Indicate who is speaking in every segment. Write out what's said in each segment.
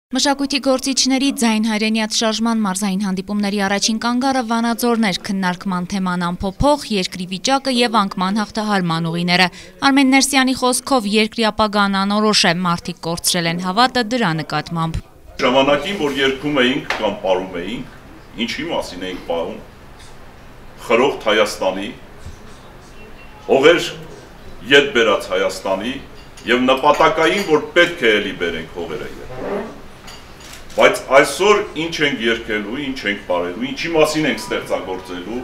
Speaker 1: Մշակույթի գործիչների ձայն հայրենիած շարժման մարզային հանդիպումների առաջին կանգառը Վանաձորն էր, քննարկման թեման անփոփոխ, երկրի վիճակը եւ անկման հաղթահարման ուղիները։ Արմեն Ներսյանի խոսքով երկրի ապագան անորոշ է, մարդիկ կորցրել են հավատը դրա նկատմամբ։
Speaker 2: Ժամանակին, որ երգում էինք կամ պարում էինք, ինչի մասին էինք պարում, խրոխտ Հայաստանի, հողեր ետ բերած Հայաստանի եւ նպատակային, որ պետք է էլի բերենք հողերը ետ։ Բայց այսօր ինչ ենք երկելու, ինչ ենք պարելու, ինչի մասին ենք ստեղծագործելու,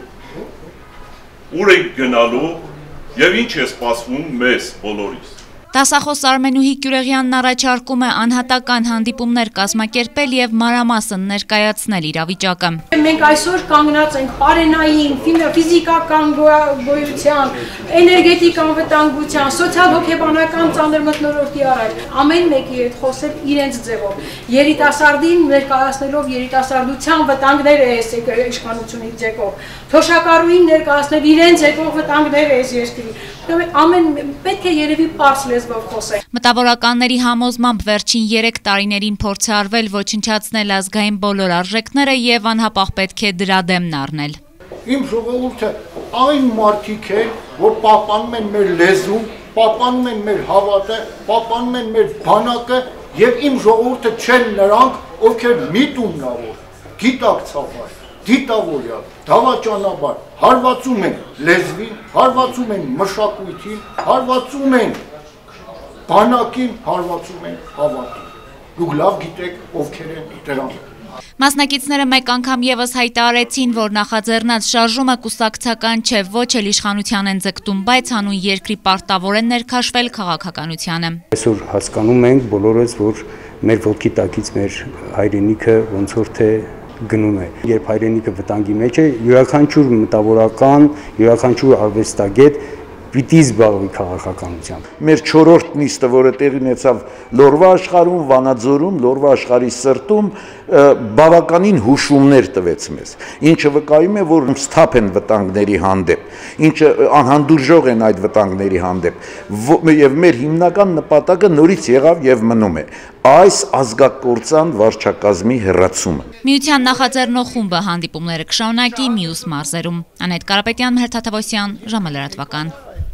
Speaker 2: ուր ենք գնալու եւ ինչ է սպասվում մեզ բոլորիս։
Speaker 1: Դասախոս Արմենուհի Գյուրեղյանն առաջարկում է անհատական հանդիպումներ կազմակերպել եւ մանրամասն ներկայացնել իրավիճակը։
Speaker 3: Մենք այսօր կանգնած ենք պարենային, ֆիզիկական գոյության, էներգետիկական վտանգության, սոցիալ-հոգեբանական ծանր մթնոլորտի առաջ ամեն մեկի հետ խոսել իրենց ձևով։ Երիտասարդին ներկայացնելով երիտասարդության վտանգները այս իշխանությունից եկող, թոշակառուին ներկայացնել իրենց եկող վտանգները այս երկրի։ Ամեն պետք է երևի պարզ լեզվով խոսել։
Speaker 1: Մտավորականների համոզմամբ վերջին 3 տարիներին փորձ է արվել ոչնչացնել ազգային բոլոր արժեքները եւ անհապաղ պետք է դրա դեմն առնել։
Speaker 4: Իմ ժողովուրդը այն մարդիկ են, որ պահպանում են մեր լեզուն, պահպանում են մեր հավատը, պահպանում են մեր բանակը եւ իմ ժողովուրդը չեն նրանք, ովքեր միտումնավոր, գիտակցաբար, դիտավորյալ, դավաճանաբար հարվածում են լեզվին, հարվածում են մշակույթին, հարվածում են բանակին, հարվածում են հավատին։ Դուք լավ գիտեք ովքեր են դրանք։
Speaker 1: Մասնակիցները մեկ անգամ եւս հայտարարեցին, որ նախաձեռնած շարժումը կուսակցական չէ, ոչ էլ իշխանության են ձգտում, բայց հանուն երկրի պարտավոր են ներքաշվել քաղաքականությանը։
Speaker 5: Այսօր հասկանում ենք բոլորս, որ մեր ոտքի տակից մեր հայրենիքը ոնց որ թե գնում է։ Երբ հայրենիքը վտանգի մեջ է, յուրաքանչյուր մտավորական, յուրաքանչյուր արվեստագետ պիտի զբաղվի քաղաքականությամբ։
Speaker 6: Մեր 4-րդ նիստը, որը տեղի ունեցավ Լորվա աշխարհում, Վանաձորում, Լորվա աշխարհի սրտում, բավականին հուշումներ տվեց մեզ, ինչը վկայում է, որ սթափ են վտանգների հանդեպ, ինչը անհանդուրժող են այդ վտանգների հանդեպ, եւ մեր հիմնական նպատակը նորից եղավ եւ մնում է այս ազգակործան վարչակազմի հեռացումը։
Speaker 1: Միության նախաձեռնող խումբը հանդիպումները կշարունակի մյուս մարզերում։ Անետ Կարապետյան, Մհեր Թաթևոսյան, ժամը լրատվական։